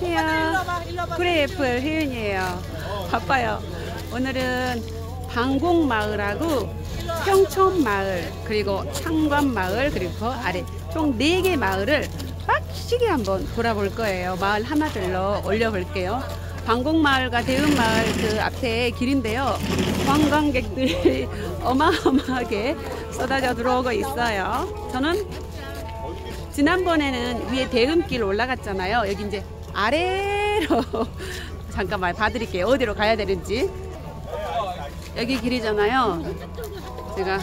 안녕하세요. 구례애플 혜윤이에요. 바빠요. 오늘은 방곡마을하고 평촌마을 그리고 창관마을 그리고 그 아래 총 4개 마을을 빡시게 한번 돌아볼 거예요. 마을 하나들로 올려볼게요. 방곡마을과 대읍마을 그 앞에 길인데요. 관광객들이 어마어마하게 쏟아져 들어오고 있어요. 저는 지난번에는 위에 대음길 올라갔잖아요. 여기 이제 아래로 잠깐만 봐드릴게요. 어디로 가야 되는지. 여기 길이잖아요. 제가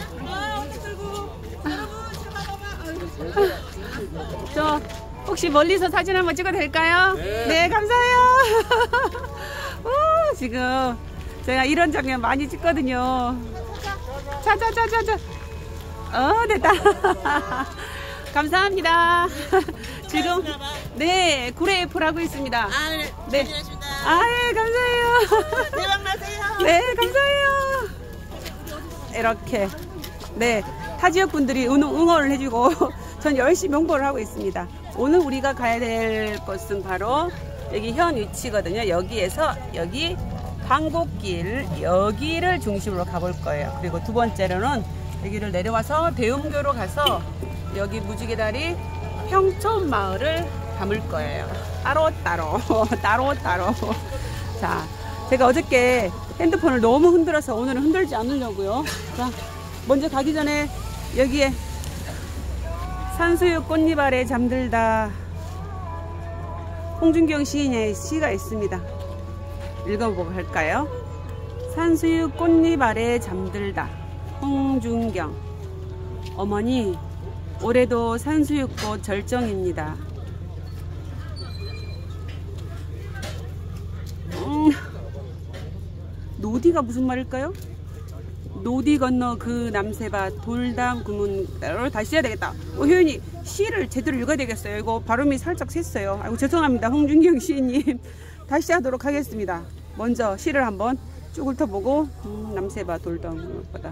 저 혹시 멀리서 사진 한번 찍어도 될까요? 네, 감사해요. 오, 지금 제가 이런 장면 많이 찍거든요. 자자자자자. 됐다. 감사합니다. 지금 네 구례애플 하고 있습니다. 네. 네, 감사해요. 대박 나세요. 네, 감사해요. 이렇게 네 타 지역 분들이 응원을 해주고 전 열심히 홍보를 하고 있습니다. 오늘 우리가 가야 될 곳은 바로 여기 현 위치거든요. 여기에서 여기 방곡길 여기를 중심으로 가볼 거예요. 그리고 두 번째로는 여기를 내려와서 대음교로 가서 여기 무지개다리 평촌마을을 담을 거예요. 따로따로 따로따로. 자, 제가 어저께 핸드폰을 너무 흔들어서 오늘은 흔들지 않으려고요. 자, 먼저 가기 전에 여기에 산수유 꽃잎 아래 잠들다 홍준경 시인의 시가 있습니다. 읽어보고 할까요? 산수유 꽃잎 아래 잠들다 홍준경. 어머니, 올해도 산수유꽃 절정입니다. 노디가 무슨 말일까요? 노디 건너 그 남새밭 돌담 구문. 다시 해야 되겠다. 효연이 시를 제대로 읽어야 되겠어요. 이거 발음이 살짝 샜어요. 아이고 죄송합니다. 홍준경 시인님. 다시 하도록 하겠습니다. 먼저 시를 한번 쭉 훑어보고 남새밭 돌담 구문보다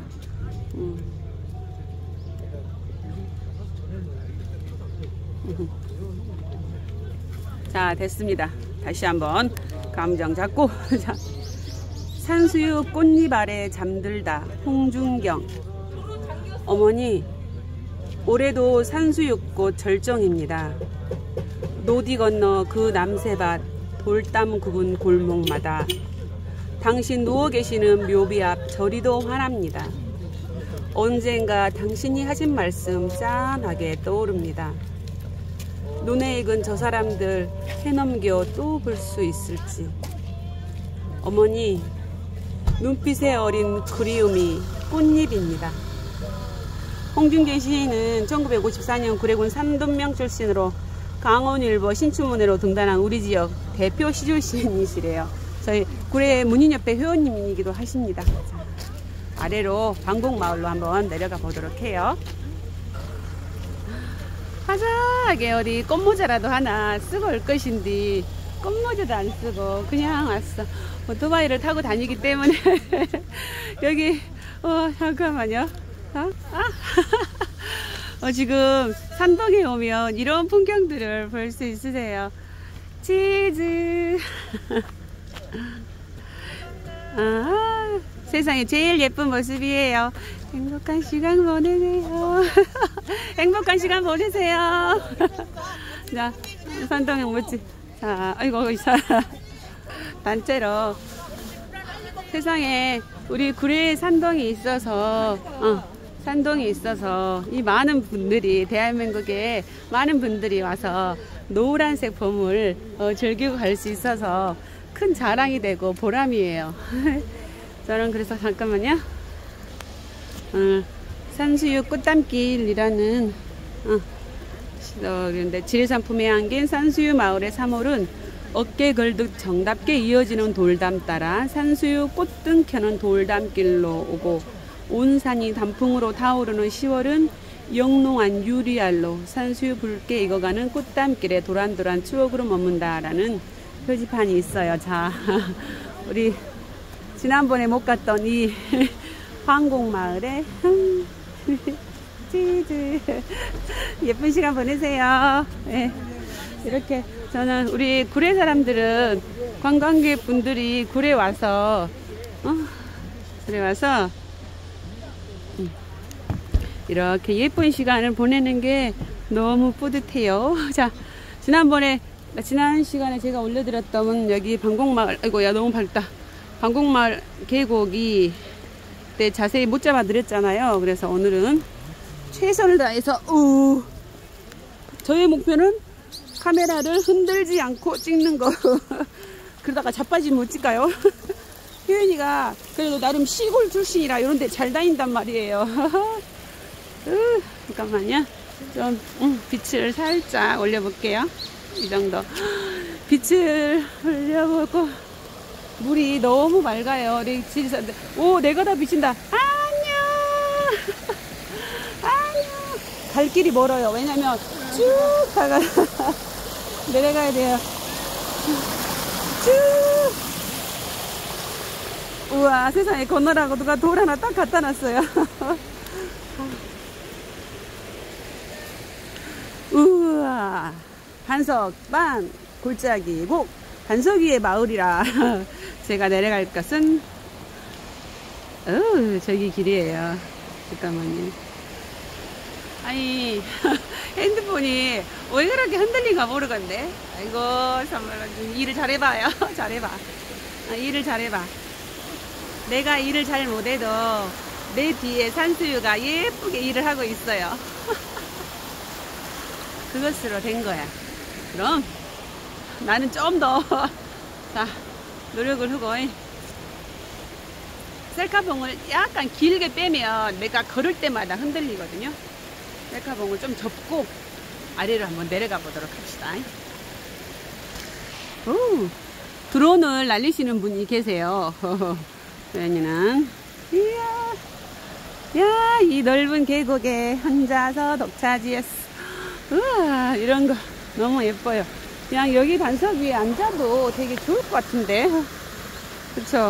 자, 됐습니다. 다시 한번 감정 잡고. 자, 산수유 꽃잎 아래 잠들다 홍준경. 어머니, 올해도 산수유꽃 절정입니다. 노디 건너 그 남새밭 돌담 굽은 골목마다 당신 누워 계시는 묘비 앞 저리도 환합니다. 언젠가 당신이 하신 말씀 짠하게 떠오릅니다. 눈에 익은 저 사람들 해넘겨 또 볼 수 있을지. 어머니, 눈빛에 어린 그리움이 꽃잎입니다. 홍준경 시인은 1954년 구례군 산돈명 출신으로 강원일보 신춘문예로 등단한 우리 지역 대표 시조 시인이시래요. 저희 구례 문인협회 회원님이기도 하십니다. 자, 아래로 방곡마을로 한번 내려가 보도록 해요. 화사하게 어디 꽃모자라도 하나 쓰고 올 것인데 꽃모자도 안 쓰고 그냥 왔어. 오토바이를 타고 다니기 때문에 여기 잠깐만요. 지금 산동에 오면 이런 풍경들을 볼 수 있으세요. 치즈. 세상에 제일 예쁜 모습이에요. 행복한 시간 보내세요. 행복한 시간 보내세요. 자, 산동에 멋지. 자, 아이고, 단체로 세상에 우리 구례에 산동이 있어서 이 많은 분들이 대한민국에 많은 분들이 와서 노란색 봄을 즐기고 갈 수 있어서 큰 자랑이 되고 보람이에요. 저는 그래서 잠깐만요. 산수유 꽃담길이라는 그런데 지리산품에 안긴 산수유 마을의 3월은 어깨 걸듯 정답게 이어지는 돌담 따라 산수유 꽃등 켜는 돌담길로 오고 온 산이 단풍으로 타오르는 10월은 영롱한 유리알로 산수유 붉게 익어가는 꽃담길에 도란도란 추억으로 머문다라는 표지판이 있어요. 자, 우리 지난번에 못 갔던 이 방곡마을에 치즈 예쁜 시간 보내세요. 네, 이렇게 저는 우리 구례 사람들은 관광객분들이 구례 와서 이렇게 예쁜 시간을 보내는 게 너무 뿌듯해요. 자, 지난 시간에 제가 올려드렸던 여기 방곡마을, 아이고, 야, 너무 밝다. 방곡마을 계곡이 그때 자세히 못 잡아드렸잖아요. 그래서 오늘은 최선을 다해서, 저의 목표는 카메라를 흔들지 않고 찍는 거. 그러다가 자빠지면 못 찍까요? 효연이가 그래도 나름 시골 출신이라 이런 데 잘 다닌단 말이에요. 잠깐만요. 좀 빛을 살짝 올려볼게요. 이 정도. 빛을 올려보고 물이 너무 맑아요. 오, 내가 다 비친다. 안녕. 안녕. 갈 길이 멀어요. 왜냐면 쭉 가가 내려가야 돼요. 쭉. 우와, 세상에 건너라고 누가 돌 하나 딱 갖다 놨어요. 우와, 반석반 골짜기 곡 반석 위의 마을이라 제가 내려갈 것은 저기 길이에요. 잠깐만요. 아니 핸드폰이 왜 그렇게 흔들린가 모르겠네. 아이고 정말 일을 잘해봐요. 잘해봐. 일을 잘해봐. 내가 일을 잘 못해도 내 뒤에 산수유가 예쁘게 일을 하고 있어요. 그것으로 된 거야. 그럼 나는 좀 더 자, 노력을 하고 셀카봉을 약간 길게 빼면 내가 걸을 때마다 흔들리거든요. 셀카봉을 좀 접고 아래로 한번 내려가 보도록 합시다. 오, 드론을 날리시는 분이 계세요. 소연이는 이야, 야, 이 넓은 계곡에 혼자서 독차지했어. 우와, 이런 거 너무 예뻐요. 그냥 여기 반석 위에 앉아도 되게 좋을 것 같은데. 그쵸?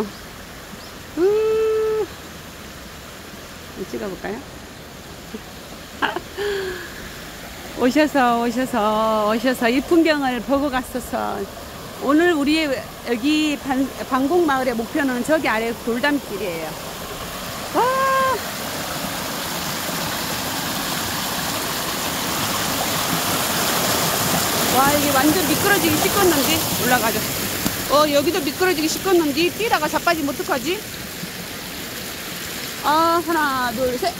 찍어볼까요? 오셔서 이 풍경을 보고 갔어서 오늘 우리의 여기 방곡마을의 목표는 저기 아래 돌담길이에요. 와, 이게 완전 미끄러지기 시켰는데 올라가죠. 여기도 미끄러지기 시켰는데 뛰다가 자빠지면 어떡하지? 하나 둘 셋.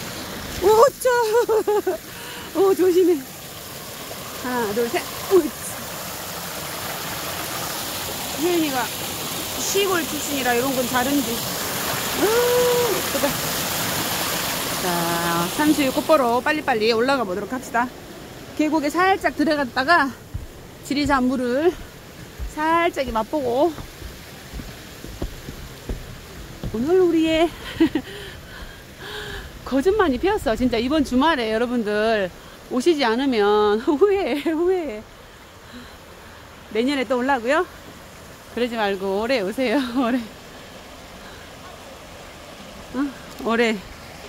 오짜. 조심해. 하나 둘 셋. 혜연이가 시골 출신이라 이런 건 다른지. 예쁘다. 자, 산수유 꽃보러 빨리빨리 올라가 보도록 합시다. 계곡에 살짝 들어갔다가 지리산 물을 살짝 맛보고 오늘 우리의 거짓말이 피었어. 진짜 이번 주말에 여러분들 오시지 않으면 후회해. 내년에 또 올라고요? 그러지 말고 올해 오세요. 올해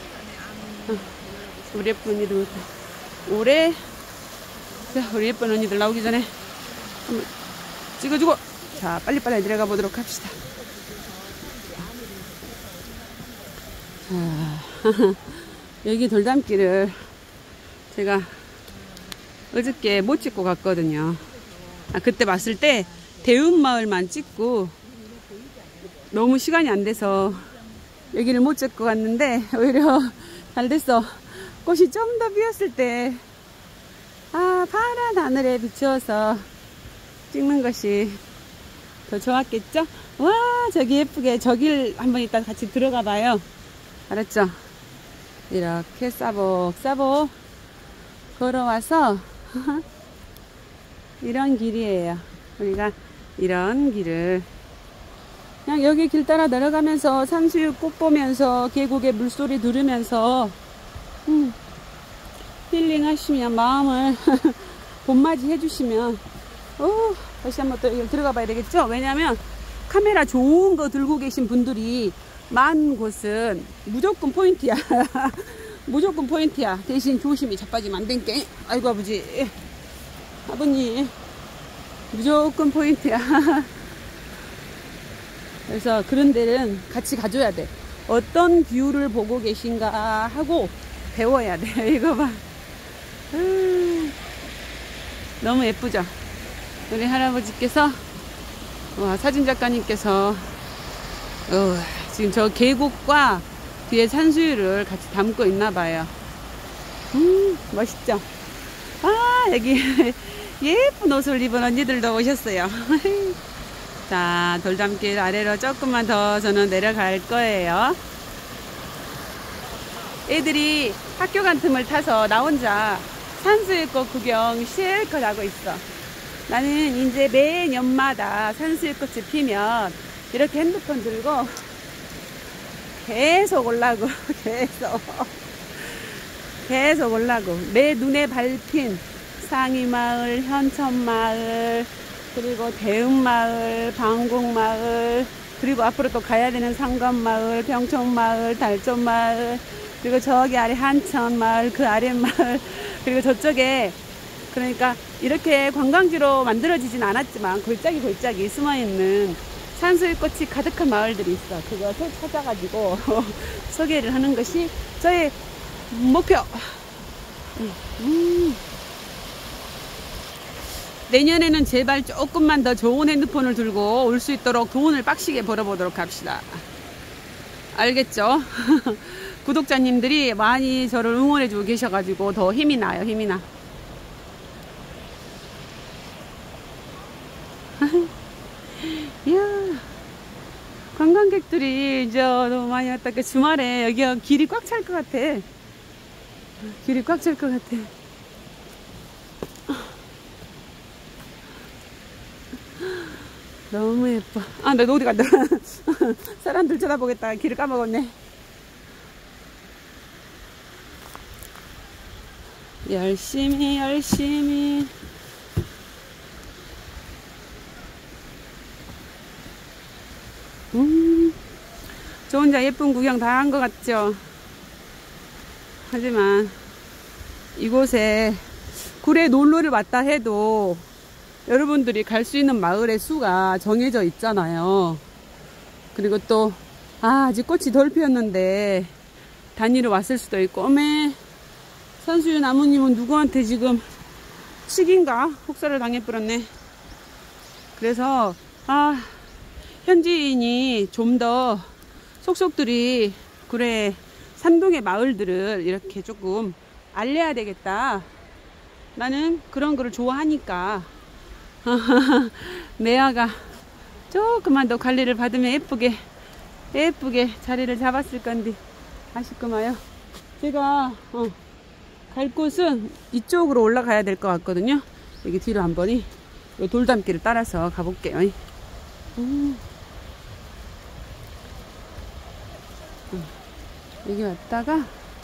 우리 예쁜 언니들 올해. 자, 우리 예쁜 언니들 나오기 전에 한번 찍어주고, 자, 빨리빨리 내려가 보도록 합시다. 자, 여기 돌담길을 제가 어저께 못 찍고 갔거든요. 그때 봤을 때 대운마을만 찍고 너무 시간이 안 돼서 여기를 못 찍고 갔는데 오히려 잘 됐어. 꽃이 좀 더 피었을 때 파란 하늘에 비추어서 찍는 것이 더 좋았겠죠? 와, 저기 예쁘게 저길 한번 이따 같이 들어가 봐요. 알았죠? 이렇게 싸복싸복 걸어와서 이런 길이에요. 우리가 이런 길을 그냥 여기 길 따라 내려가면서 산수유 꽃 보면서 계곡의 물소리 들으면서 힐링하시면 마음을 봄맞이 해주시면 다시 한번 또 여기 들어가 봐야 되겠죠? 왜냐면 카메라 좋은 거 들고 계신 분들이 많은 곳은 무조건 포인트야. 무조건 포인트야. 대신 조심히 자빠지면 안 된게. 아이고 아버지, 아버님 무조건 포인트야. 그래서 그런 데는 같이 가줘야 돼. 어떤 뷰를 보고 계신가 하고 배워야 돼. 이거 봐. 너무 예쁘죠? 우리 할아버지께서, 와, 사진작가님께서 지금 저 계곡과 뒤에 산수유를 같이 담고 있나 봐요. 멋있죠? 아, 여기 예쁜 옷을 입은 언니들도 오셨어요. 자, 돌담길 아래로 조금만 더 저는 내려갈 거예요. 애들이 학교 간 틈을 타서 나 혼자 산수유꽃 구경 실컷 하고 있어. 나는 이제 매년마다 산수유꽃이 피면 이렇게 핸드폰 들고 계속 올라고 계속 올라고 내 눈에 밟힌 상이마을, 현천마을, 그리고 대흥마을, 방곡마을, 그리고 앞으로 또 가야 되는 상관마을, 병촌마을, 달촌마을, 그리고 저기 아래 한천마을, 그 아래 마을, 그리고 저쪽에, 그러니까 이렇게 관광지로 만들어지진 않았지만 골짜기 숨어있는 산수유꽃이 가득한 마을들이 있어. 그것을 찾아가지고 소개를 하는 것이 저의 목표. 내년에는 제발 조금만 더 좋은 핸드폰을 들고 올 수 있도록 돈을 빡시게 벌어보도록 합시다. 알겠죠? 구독자님들이 많이 저를 응원해주고 계셔가지고 더 힘이 나요. 힘이 나. 이야, 관광객들이 이제 너무 많이 왔다. 주말에 여기가 길이 꽉 찰 것 같아. 길이 꽉 찰 것 같아. 너무 예뻐. 아, 나 어디 간다. 사람들 쳐다보겠다. 길을 까먹었네. 열심히. 저 혼자 예쁜 구경 다 한 것 같죠? 하지만 이곳에 굴에 놀러를 왔다 해도 여러분들이 갈 수 있는 마을의 수가 정해져 있잖아요. 그리고 또 아직 꽃이 덜 피었는데 단위로 왔을 수도 있고. 어메, 산수유 나무님은 누구한테 지금 치기인가? 혹사를 당해버렸네. 그래서 현지인이 좀 더 속속들이 굴에 산동의 마을들을 이렇게 조금 알려야 되겠다. 나는 그런 거를 좋아하니까 매화가 조금만 더 관리를 받으면 예쁘게 자리를 잡았을 건데 아쉽구만요. 제가 갈 곳은 이쪽으로 올라가야 될 것 같거든요. 여기 뒤로 한번 이 돌담길을 따라서 가볼게요. 여기 왔다가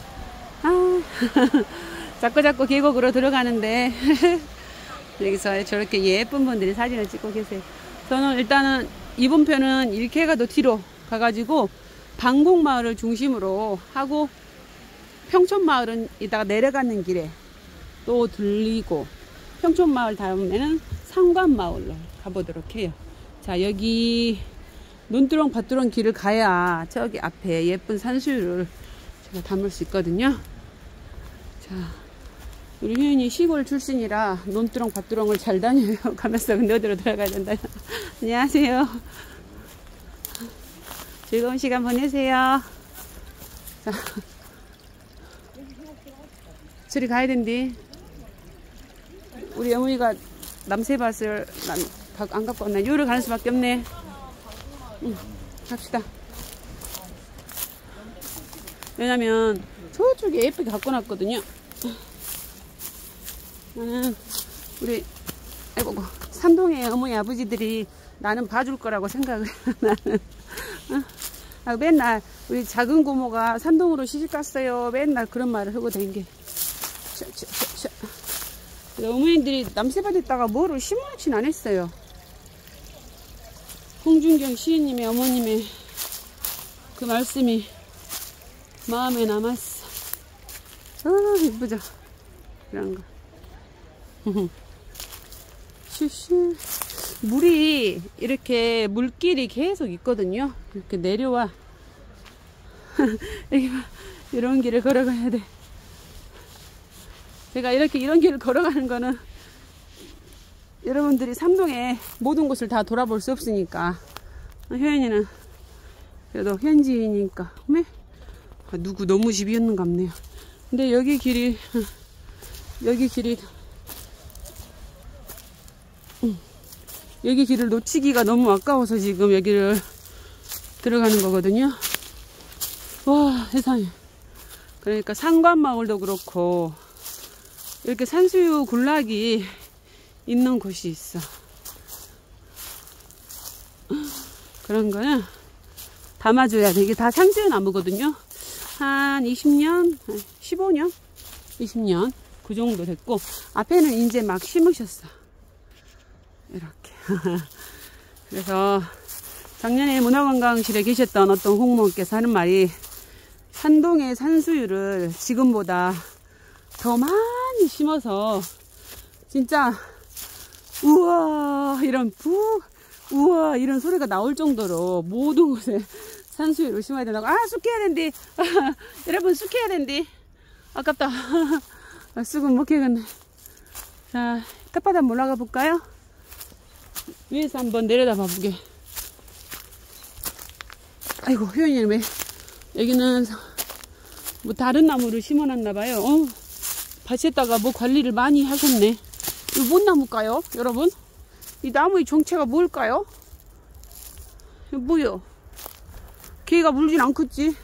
자꾸 계곡으로 들어가는데 여기서 저렇게 예쁜 분들이 사진을 찍고 계세요. 저는 일단은 이번 편은 이렇게 가도 뒤로 가가지고 방곡마을을 중심으로 하고 평촌마을은 이따가 내려가는 길에 또 들리고 평촌마을 다음에는 상관마을로 가보도록 해요. 자, 여기 논두렁 밭두렁 길을 가야 저기 앞에 예쁜 산수유를 제가 담을 수 있거든요. 자, 우리 효연이 시골 출신이라 논두렁 밭두렁을 잘 다녀요. 가면서 근데 어디로 들어가야 된다. 안녕하세요. 즐거운 시간 보내세요. 자, 저리 가야 된디. 우리 어머니가 남새밭을 안 갖고 왔나? 요를 가는 수밖에 없네. 갑시다. 왜냐면 저쪽에 예쁘게 갖고 놨거든요. 나는 우리 산동의 어머니 아버지들이 나는 봐줄 거라고 생각을 나는 맨날 우리 작은 고모가 산동으로 시집 갔어요. 맨날 그런 말을 하고 댕겨. 어머니들이 남새밭에 있다가 뭐를 심어놓진 않았어요. 홍준경 시인님의 어머님의 그 말씀이 마음에 남았어. 이쁘죠? 이런 거. 슈슈. 물이 이렇게 물길이 계속 있거든요. 이렇게 내려와. 여기 봐. 이런 길을 걸어가야 돼. 제가 이렇게 이런 길을 걸어가는 거는 여러분들이 삼동의 모든 곳을 다 돌아볼 수 없으니까. 효연이는 그래도 현지이니까. 누구 너무 집이었는갑네요. 근데 여기 길이 여기 길을 놓치기가 너무 아까워서 지금 여기를 들어가는 거거든요. 와, 세상에. 그러니까 상관마을도 그렇고 이렇게 산수유 군락이 있는 곳이 있어. 그런 거는 담아줘야 돼. 이게 다 산수유 나무거든요. 한 20년, 15년, 20년 그 정도 됐고, 앞에는 이제 막 심으셨어. 이렇게. 그래서 작년에 문화관광실에 계셨던 어떤 홍모께서 하는 말이, 산동의 산수유를 지금보다 더 많이 심어서 진짜 우와 이런 우와 이런 소리가 나올 정도로 모든 곳에 산수유를 심어야 된다고. 아, 쑥해야 된디. 여러분, 쑥해야 된디. 아깝다. 쑥은 못 캐겠네. 자, 텃바닥 올라가 볼까요? 위에서 한번 내려다 봐보게. 아이고, 효연이는 왜 여기는 뭐 다른 나무를 심어놨나봐요. 밭에다가 뭐 관리를 많이 하셨네. 이거 뭔 나무일까요, 여러분? 이 나무의 정체가 뭘까요? 이거 뭐요? 개가 물진 않겠지?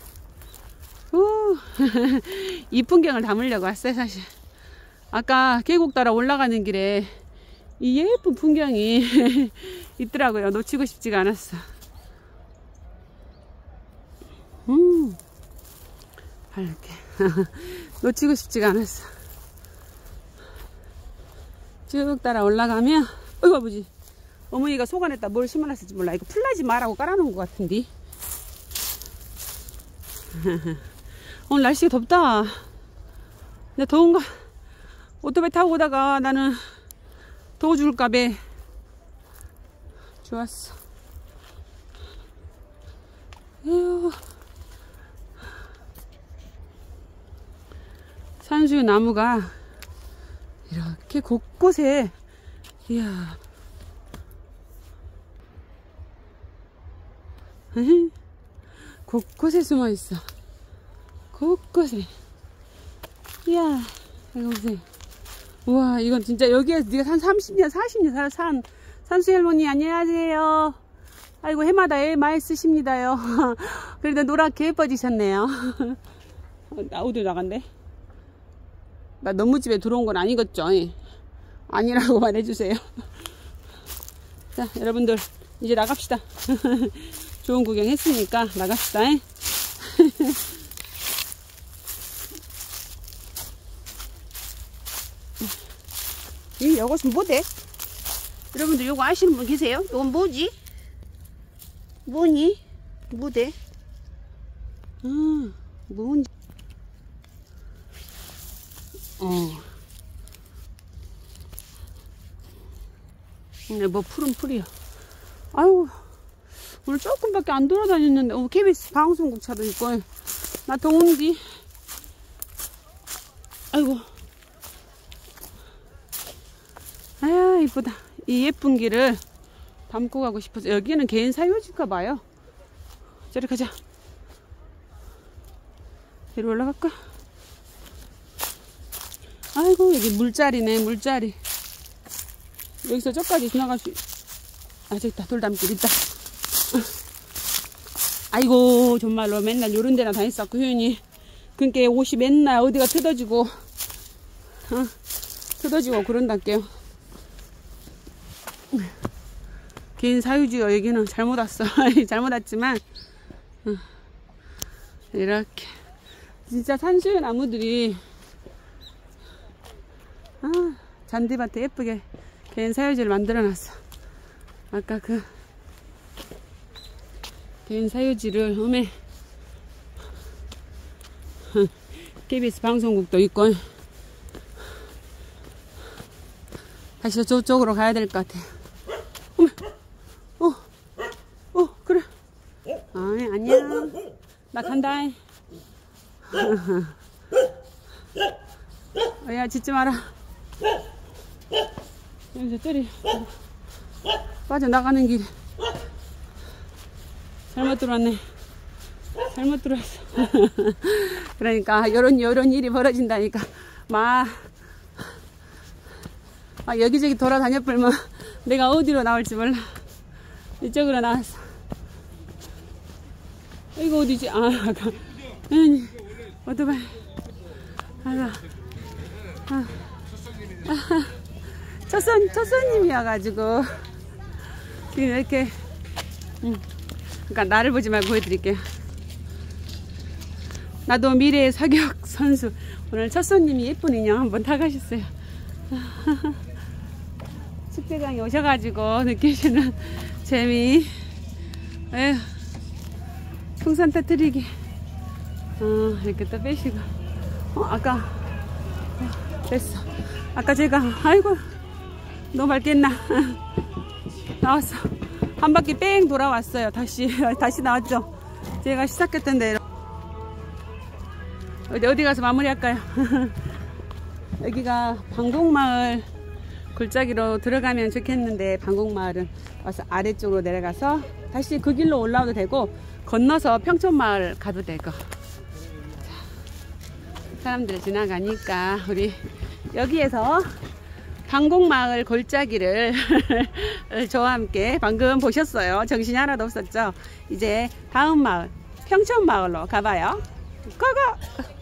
이 풍경을 담으려고 왔어요, 사실. 아까 계곡 따라 올라가는 길에 이 예쁜 풍경이 있더라고요. 놓치고 싶지가 않았어. 이렇게 놓치고 싶지가 않았어. 쭉 따라 올라가면, 어이구, 아버지. 어머니가 속안에다 뭘 심어놨을지 몰라. 이거 풀나지 마라고 깔아놓은 것 같은데. 오늘 날씨가 덥다. 근데 더운가? 오토바이 타고 오다가 나는 더워 죽을까봐. 좋았어. 에휴. 산수유 나무가 이렇게 곳곳에, 이야. 곳곳에 숨어 있어. 곳곳에. 이야, 이거 보세요. 우와, 이건 진짜 여기에 네가 한 30년, 40년 산 산수유 할머니, 안녕하세요. 아이고, 해마다 애 많이 쓰십니다요. 그래도 노랗게 예뻐지셨네요. 어디 나간대? 나 너무 집에 들어온 건 아니겠죠? 아니라고 말해주세요. 자, 여러분들 이제 나갑시다. 좋은 구경 했으니까 나갑시다. 이것은 뭐대? 여러분들 이거 아시는 분 계세요? 이건 뭐지? 뭐니? 뭐대? 뭔지. 뭐 풀은 풀이야. 아유, 오늘 조금밖에 안 돌아다녔는데, KBS 방송국 차도 있고, 나 더운디. 아이고. 아야, 이쁘다. 이 예쁜 길을 담고 가고 싶어서. 여기는 개인 사유지인가 봐요. 저리 가자. 저리 올라갈까? 아이고, 여기 물자리네, 물자리. 여기서 저까지 지나갈 수, 저기 있다, 돌담길 있다. 아이고, 정말로 맨날 요런 데나 다녔었고, 효연이. 그니까 옷이 맨날 어디가 뜯어지고, 뜯어지고 그런다게요. 개인 사유지요, 여기는. 잘못 왔어. 잘못 왔지만, 이렇게. 진짜 산수유 나무들이, 잔디밭에 예쁘게 개인 사유지를 만들어 놨어. 아까 그 개인 사유지를 KBS 방송국도 있고, 다시 저쪽으로 가야 될 것 같아요. 그래. 안녕. 나 간다. 야, 짖지 마라. 여기서 저리 빠져나가는 길에 잘못 들어왔네. 잘못 들어왔어. 그러니까 요런 일이 벌어진다니까. 막 여기저기 돌아다녀 보면 내가 어디로 나올지 몰라. 이쪽으로 나왔어. 이거 어디지? 오토바이. 첫 손님이어가지고 지금 이렇게 그러니까 나를 보지 말고 보여드릴게요. 나도 미래의 사격 선수. 오늘 첫 손님이 예쁜 인형 한번 타가셨어요. 축제장에 오셔가지고 느끼시는 재미. 에휴, 풍선 터뜨리기. 이렇게 또 빼시고. 아까 됐어. 아까 제가 아이고 너무 밝겠나. 나왔어. 한 바퀴 뺑 돌아왔어요. 다시 나왔죠. 제가 시작했던 대로. 어디 가서 마무리할까요? 여기가 방곡마을 골짜기로 들어가면 좋겠는데, 방곡마을은 와서 아래쪽으로 내려가서 다시 그 길로 올라와도 되고, 건너서 평촌마을 가도 되고. 사람들 지나가니까 우리 여기에서 방곡마을 골짜기를 저와 함께 방금 보셨어요. 정신이 하나도 없었죠. 이제 다음 마을 평촌마을로 가봐요. 고고!